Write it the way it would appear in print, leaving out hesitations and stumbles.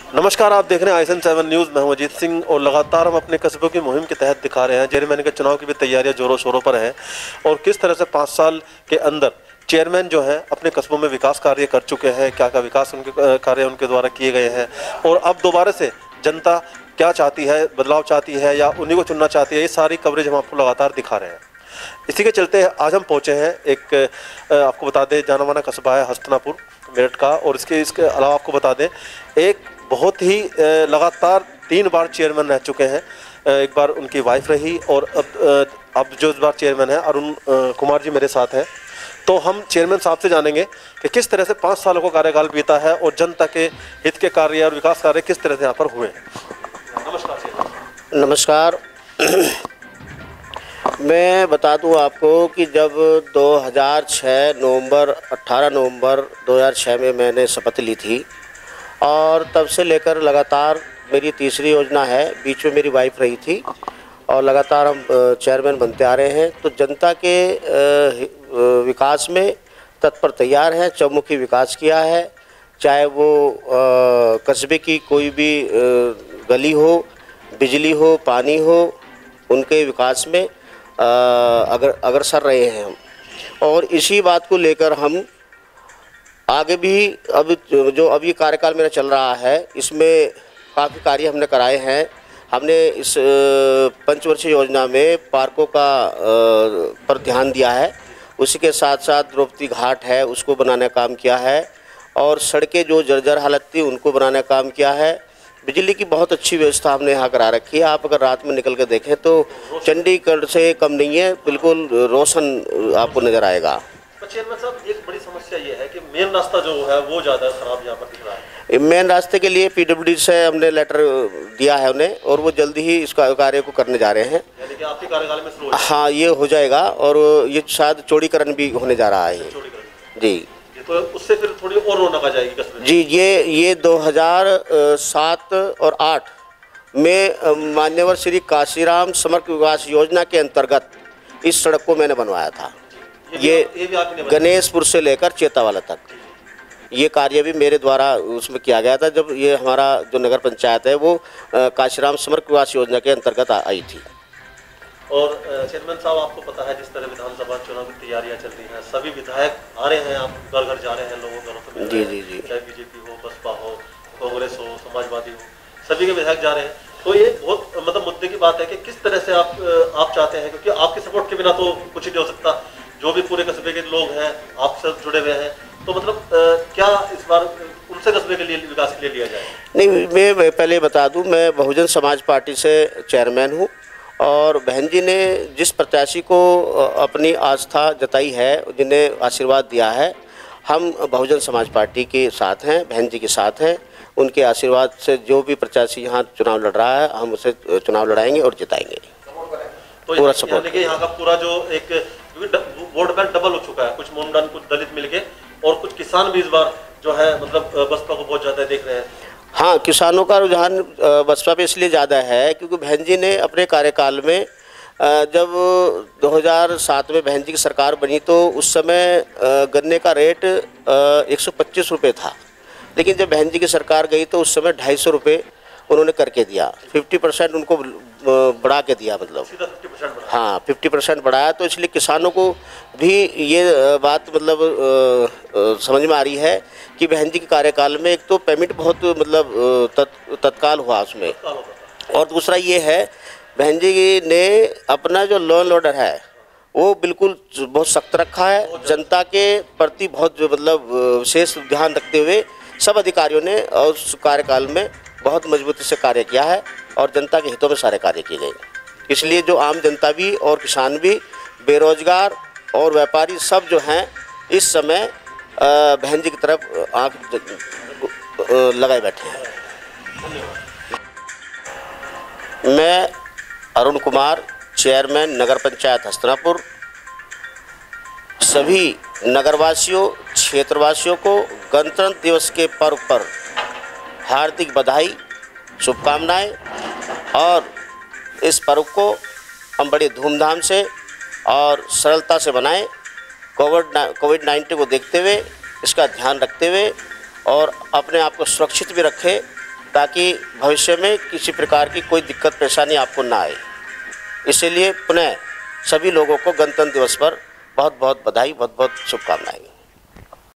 नमस्कार, आप देख रहे हैं ISN7 न्यूज़। मैं हूं अजीत सिंह और लगातार हम अपने कस्बों की मुहिम के तहत दिखा रहे हैं। चेयरमैन के चुनाव की भी तैयारियां जोरों शोरों पर हैं और किस तरह से 5 साल के अंदर चेयरमैन जो हैं अपने कस्बों में विकास कार्य कर चुके हैं, क्या क्या विकास उनके कार्य उनके द्वारा किए गए हैं और अब दोबारा से जनता क्या चाहती है, बदलाव चाहती है या उन्हीं को चुनना चाहती है, ये सारी कवरेज हम आपको लगातार दिखा रहे हैं। इसी के चलते आज हम पहुँचे हैं एक आपको बता दें जाना माना कस्बा है हस्तिनापुर मेरठ का, और इसके अलावा आपको बता दें एक बहुत ही लगातार 3 बार चेयरमैन रह चुके हैं। एक बार उनकी वाइफ रही और अब जो इस बार चेयरमैन है अरुण कुमार जी मेरे साथ हैं। तो हम चेयरमैन साहब से जानेंगे कि किस तरह से 5 सालों का कार्यकाल बीता है और जनता के हित के कार्य और विकास कार्य किस तरह से यहाँ पर हुए हैं। नमस्कार चेयरमैन। नमस्कार। मैं बता दूं आपको कि जब 2006 नवंबर 18 नवंबर 2006 में मैंने शपथ ली थी और तब से लेकर लगातार मेरी तीसरी योजना है। बीच में मेरी वाइफ रही थी और लगातार हम चेयरमैन बनते आ रहे हैं। तो जनता के विकास में तत्पर तैयार हैं। चौमुखी विकास किया है, चाहे वो कस्बे की कोई भी गली हो, बिजली हो, पानी हो, उनके विकास में अग्रसर रहे हैं हम। और इसी बात को लेकर हम आगे भी अब जो ये कार्यकाल मेरा चल रहा है इसमें काफ़ी कार्य हमने कराए हैं। हमने इस पंचवर्षीय योजना में पार्कों का पर ध्यान दिया है। उसी के साथ साथ द्रौपदी घाट है उसको बनाने का काम किया है और सड़कें जो जर्जर हालत थी उनको बनाने का काम किया है। बिजली की बहुत अच्छी व्यवस्था हमने यहाँ करा रखी है। आप अगर रात में निकल कर देखें तो चंडीगढ़ से कम नहीं है, बिल्कुल रोशन आपको नज़र आएगा। चेयरमैन साहब, एक बड़ी समस्या ये है कि मेन रास्ता जो है वो ज़्यादा खराब यहाँ पर दिख रहा है। मेन रास्ते के लिए PWD से हमने लेटर दिया है उन्हें और वो जल्दी ही इस कार्य को करने जा रहे हैं। यानी कि आपके कार्यकाल में शुरू हाँ, ये हो जाएगा और ये शायद चौड़ीकरण भी होने जा रहा है जी। तो उससे फिर थोड़ी और रौनक आ जाएगी कस्बे में। जी, ये 2007 और 8 में मान्यवर श्री काशीराम समग्र विकास योजना के अंतर्गत इस सड़क को मैंने बनवाया था। ये गणेशपुर से लेकर चेतावाला तक ये कार्य भी मेरे द्वारा उसमें किया गया था जब ये हमारा जो नगर पंचायत है वो काशीराम समग्र विकास योजना के अंतर्गत आई थी। और चेयरमैन साहब, आपको पता है जिस तरह विधानसभा चुनाव की तैयारियां चल रही हैं, सभी विधायक आ रहे हैं, आप घर घर जा रहे हैं, लोगों घरों से मिल रहे हैं। जी, चाहे BJP हो, बसपा हो, कांग्रेस हो, समाजवादी हो, सभी के विधायक जा रहे हैं। तो ये बहुत मतलब मुद्दे की बात है कि किस तरह से आप चाहते हैं, क्योंकि आपके सपोर्ट के बिना तो कुछ ही नहीं हो सकता। जो भी पूरे कस्बे के लोग हैं आपसे जुड़े हुए हैं, तो मतलब क्या इस बार उनसे कस्बे के लिए विकास के लिए लिया जाए? नहीं, मैं पहले बता दूं, मैं बहुजन समाज पार्टी से चेयरमैन हूं और बहन जी ने जिस प्रत्याशी को अपनी आस्था जताई है, जिन्हें आशीर्वाद दिया है, हम बहुजन समाज पार्टी के साथ हैं, बहन जी के साथ हैं। उनके आशीर्वाद से जो भी प्रत्याशी यहाँ चुनाव लड़ रहा है हम उसे चुनाव लड़ाएंगे और जिताएंगे। तो पूरा सपोर्ट। देखिए यहाँ का पूरा जो एक वोट बैंक डबल हो चुका है, कुछ मोमडन कुछ दलित मिलके और कुछ किसान भी इस बार जो है मतलब बसपा को बहुत ज़्यादा देख रहे हैं। हाँ, किसानों का रुझान बसपा पे इसलिए ज़्यादा है क्योंकि बहन जी ने अपने कार्यकाल में जब 2007 में बहन जी की सरकार बनी तो उस समय गन्ने का रेट 125 रुपये था, लेकिन जब बहन जी की सरकार गई तो उस समय 250 रुपये उन्होंने करके दिया। 50% उनको बढ़ा के दिया, मतलब 50% हाँ 50% बढ़ाया। तो इसलिए किसानों को भी ये बात मतलब समझ में आ रही है कि बहन जी के कार्यकाल में एक तो पेमेंट बहुत मतलब तत्काल हुआ उसमें, और दूसरा ये है बहन जी ने अपना जो लोन ऑर्डर है वो बिल्कुल बहुत सख्त रखा है। जनता के प्रति बहुत मतलब विशेष ध्यान रखते हुए सब अधिकारियों ने उस कार्यकाल में बहुत मजबूती से कार्य किया है और जनता के हितों में सारे कार्य किए गए। इसलिए जो आम जनता भी और किसान भी, बेरोजगार और व्यापारी सब जो हैं इस समय बहन जी की तरफ आंख लगाए बैठे हैं। मैं अरुण कुमार, चेयरमैन नगर पंचायत हस्तिनापुर, सभी नगरवासियों क्षेत्रवासियों को गणतंत्र दिवस के पर्व पर हार्दिक बधाई, शुभकामनाएं। और इस पर्व को हम बड़े धूमधाम से और सरलता से मनाएं। कोविड-19 को देखते हुए, इसका ध्यान रखते हुए और अपने आप को सुरक्षित भी रखें ताकि भविष्य में किसी प्रकार की कोई दिक्कत परेशानी आपको ना आए। इसीलिए पुनः सभी लोगों को गणतंत्र दिवस पर बहुत बहुत बधाई, बहुत बहुत शुभकामनाएं।